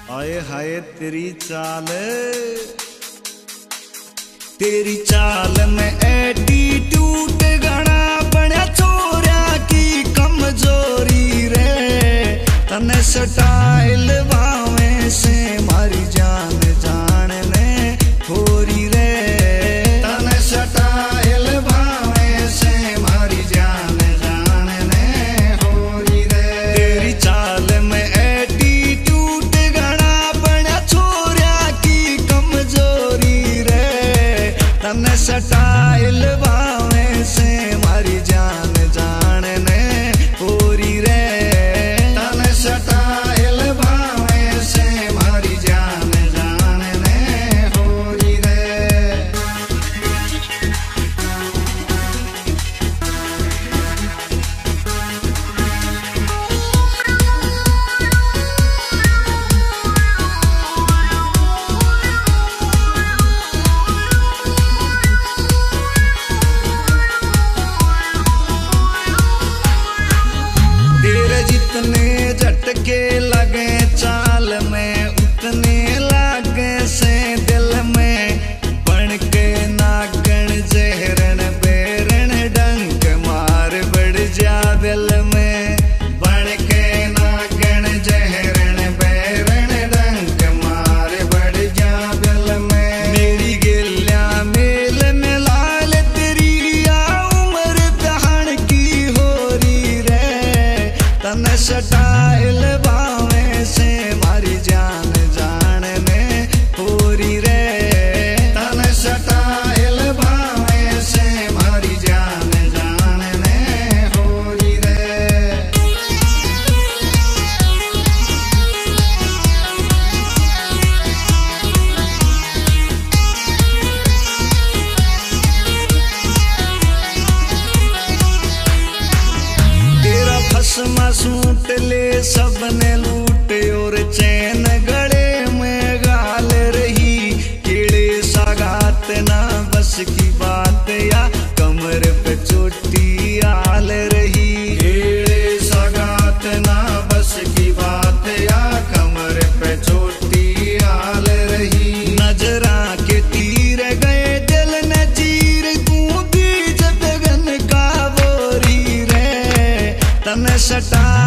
आए हाय तेरी चाल में एटीट्यूड घना बड़ा छोरा की कमजोरी रे। तने स्टाइल भावे से मारी जान जानने थोड़ी रे। तने स्टाइल भावे से मारी जान जानने थोड़ी रे। तेरी चाल में एटीट्यूड घना बड़ा छोरा की कमजोरी रे। तने स्टाइल भावे से मारी जान जानने पूरी रे। तने स्टाइल भावे से मारी जान जानने पूरी रे। जितने झटके लगे चाल में उतने लागे से दिल में। बन के नागण जहरन बेरन डंक मार बढ़ जा दिल में। बन के नागण जहरन बेरन डंक मार बढ़ जा दिल में। मेरी गिल्या मेल में लाल तेरी आ उम्र दहन की हो रही रे। तने स्टाइल भावे से मारी जान जानने पूरी रे। तने स्टाइल भावे से मारी जान जानने पूरी रे। तेरा फसमा सूट ले सबने लूटे और चैन गले में गाल रही। कीड़े सागात ना बस की बात या कमर पे चोटी आल रही। कीड़े सागात ना बस की बात या कमर पे चोटी आल रही। नजरा के तीर गए दिल न चीर तू बीज गगन का बोरी रे। तने सटा